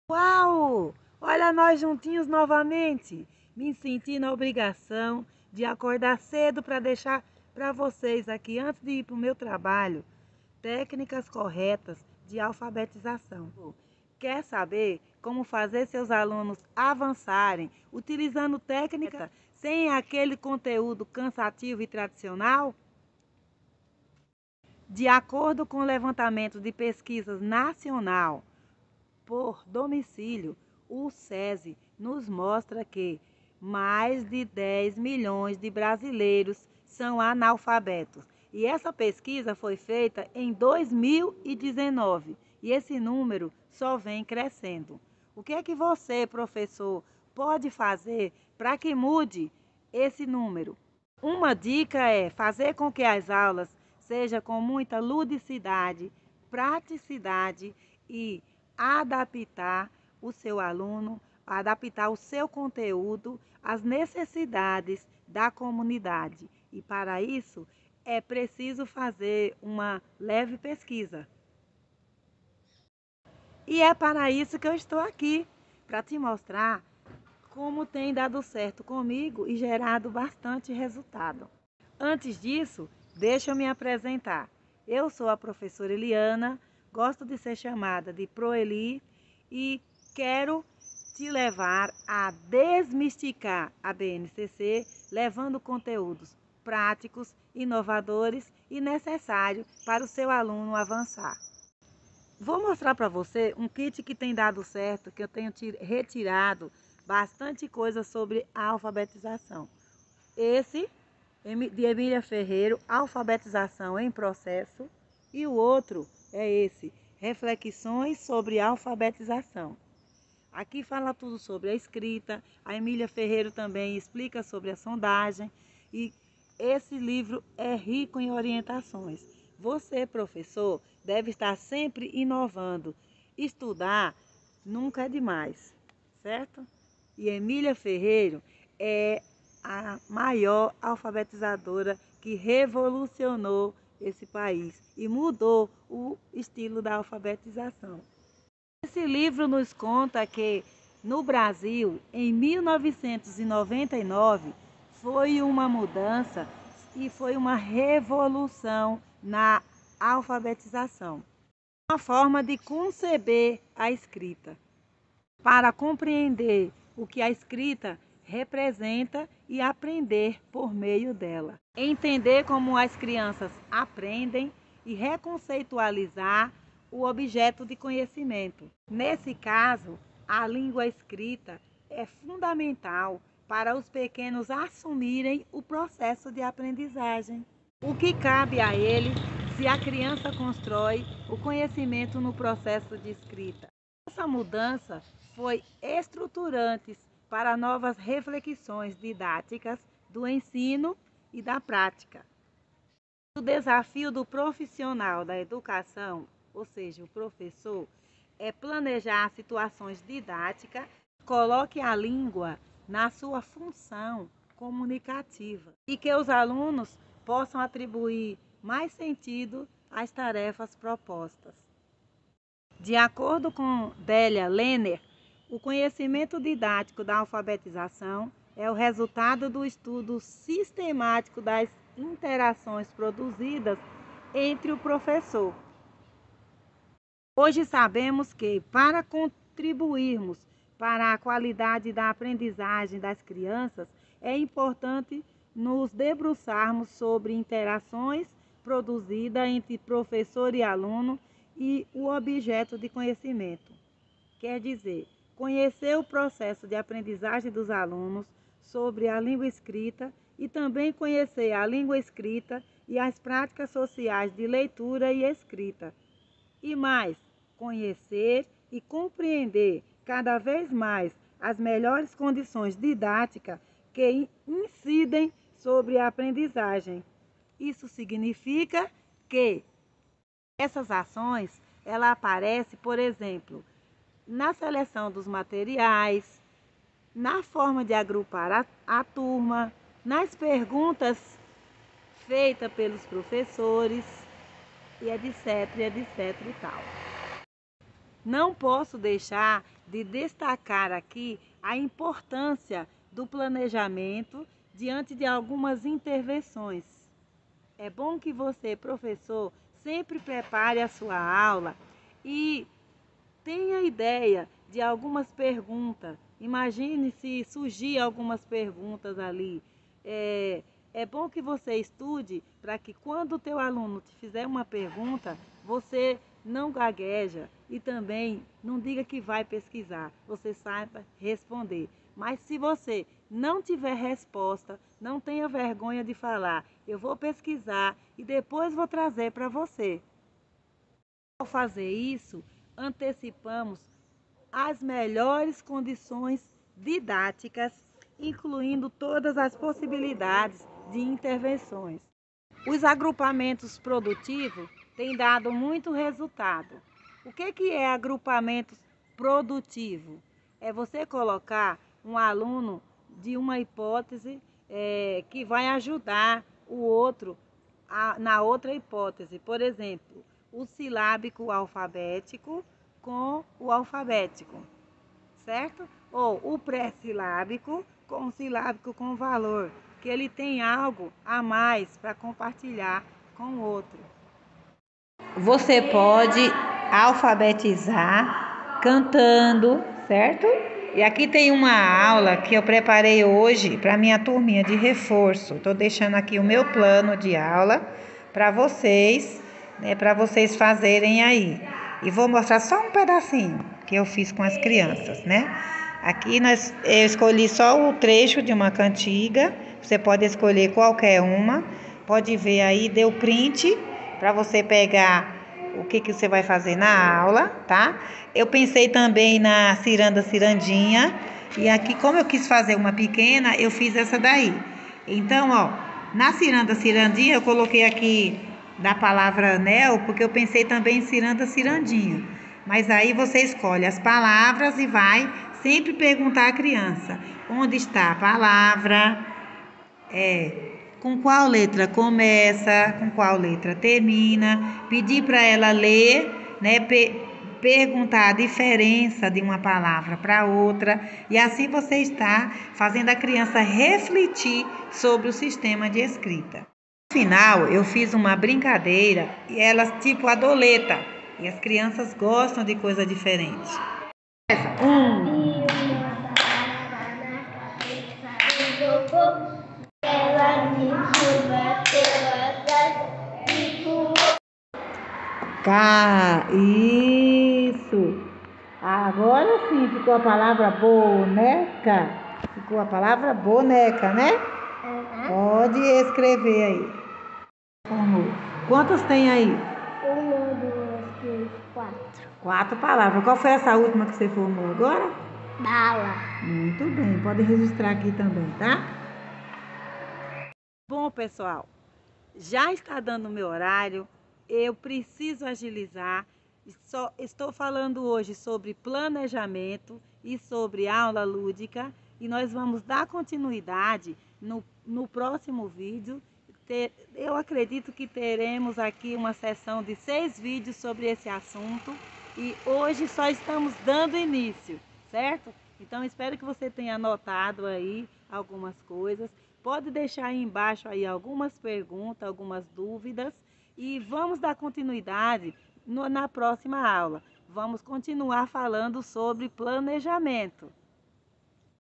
Uau! Olha nós juntinhos novamente. Me senti na obrigação de acordar cedo para deixar para vocês aqui, antes de ir para o meu trabalho, técnicas corretas de alfabetização. Quer saber como fazer seus alunos avançarem utilizando técnica sem aquele conteúdo cansativo e tradicional? De acordo com o levantamento de pesquisas nacional por domicílio, o SESI nos mostra que mais de 10 milhões de brasileiros são analfabetos. E essa pesquisa foi feita em 2019 e esse número só vem crescendo. O que é que você, professor, pode fazer para que mude esse número? Uma dica é fazer com que as aulas sejam com muita ludicidade, praticidade e adaptar o seu aluno, adaptar o seu conteúdo às necessidades da comunidade. E para isso é preciso fazer uma leve pesquisa. E é para isso que eu estou aqui, para te mostrar como tem dado certo comigo e gerado bastante resultado. Antes disso, deixa eu me apresentar. Eu sou a professora Eliana, gosto de ser chamada de Proeli e quero te levar a desmistificar a BNCC, levando conteúdos práticos, inovadores e necessários para o seu aluno avançar. Vou mostrar para você um kit que tem dado certo, que eu tenho retirado bastante coisa sobre a alfabetização. Esse de Emília Ferreiro, Alfabetização em Processo, e o outro é esse, Reflexões sobre Alfabetização. Aqui fala tudo sobre a escrita, a Emília Ferreiro também explica sobre a sondagem, e esse livro é rico em orientações. Você, professor, deve estar sempre inovando. Estudar nunca é demais, certo? E Emília Ferreiro é a maior alfabetizadora que revolucionou esse país e mudou o estilo da alfabetização. Esse livro nos conta que no Brasil, em 1999, foi uma mudança e foi uma revolução na alfabetização. Uma forma de conceber a escrita, para compreender o que a escrita representa e aprender por meio dela. Entender como as crianças aprendem e reconceitualizar o objeto de conhecimento. Nesse caso, a língua escrita é fundamental para os pequenos assumirem o processo de aprendizagem. O que cabe a eles se a criança constrói o conhecimento no processo de escrita. Essa mudança foi estruturante para novas reflexões didáticas do ensino e da prática. O desafio do profissional da educação, ou seja, o professor, é planejar situações didáticas, coloque a língua na sua função comunicativa e que os alunos possam atribuir mais sentido às tarefas propostas. De acordo com Delia Lehner, o conhecimento didático da alfabetização é o resultado do estudo sistemático das interações produzidas entre o professor. Hoje sabemos que, para contribuirmos para a qualidade da aprendizagem das crianças, é importante nos debruçarmos sobre interações produzidas entre professor e aluno e o objeto de conhecimento. Quer dizer, conhecer o processo de aprendizagem dos alunos sobre a língua escrita e também conhecer a língua escrita e as práticas sociais de leitura e escrita. E mais, conhecer e compreender cada vez mais as melhores condições didáticas que incidem sobre a aprendizagem. Isso significa que essas ações, ela aparece, por exemplo, na seleção dos materiais, na forma de agrupar a turma, nas perguntas feitas pelos professores, e etc e tal. não posso deixar de destacar aqui a importância do planejamento diante de algumas intervenções. É bom que você, professor, sempre prepare a sua aula e tenha ideia de algumas perguntas. Imagine se surgir algumas perguntas ali. É bom que você estude para que quando o teu aluno te fizer uma pergunta, você não gagueja e também não diga que vai pesquisar. Você saiba responder. Mas se você não tiver resposta, não tenha vergonha de falar. Eu vou pesquisar e depois vou trazer para você. Ao fazer isso, antecipamos as melhores condições didáticas, incluindo todas as possibilidades de intervenções. Os agrupamentos produtivos têm dado muito resultado. O que é agrupamento produtivo? É você colocar um aluno de uma hipótese que vai ajudar o outro na outra hipótese. Por exemplo, o silábico alfabético com o alfabético, certo? Ou o pré-silábico com o silábico com valor, que ele tem algo a mais para compartilhar com o outro. Você pode alfabetizar cantando, certo? E aqui tem uma aula que eu preparei hoje para minha turminha de reforço. Estou deixando aqui o meu plano de aula para vocês, né, para vocês fazerem aí. E vou mostrar só um pedacinho que eu fiz com as crianças, né? Aqui eu escolhi só o trecho de uma cantiga. Você pode escolher qualquer uma. Pode ver aí, deu print para você pegar o que você vai fazer na aula, tá? Eu pensei também na ciranda cirandinha. E aqui, como eu quis fazer uma pequena, eu fiz essa daí. Então, ó, na ciranda cirandinha, eu coloquei aqui da palavra anel, porque eu pensei também em ciranda cirandinha. Mas aí você escolhe as palavras e vai sempre perguntar à criança onde está a palavra, com qual letra começa, com qual letra termina, pedir para ela ler, né, perguntar a diferença de uma palavra para outra, e assim você está fazendo a criança refletir sobre o sistema de escrita. No final, eu fiz uma brincadeira e elas tipo a doleta, e as crianças gostam de coisa diferente. Isso. Agora sim ficou a palavra boneca. Ficou a palavra boneca, né? Pode escrever aí. Quantas tem aí? 4 palavras. Qual foi essa última que você formou agora? Bala. Muito bem, pode registrar aqui também, tá? Bom, pessoal, já está dando o meu horário. Eu preciso agilizar. Estou falando hoje sobre planejamento e sobre aula lúdica. E nós vamos dar continuidade no próximo vídeo. Eu acredito que teremos aqui uma sessão de 6 vídeos sobre esse assunto. E hoje só estamos dando início, certo? Então espero que você tenha anotado aí algumas coisas. Pode deixar aí embaixo aí algumas perguntas, algumas dúvidas. E vamos dar continuidade na próxima aula. Vamos continuar falando sobre planejamento.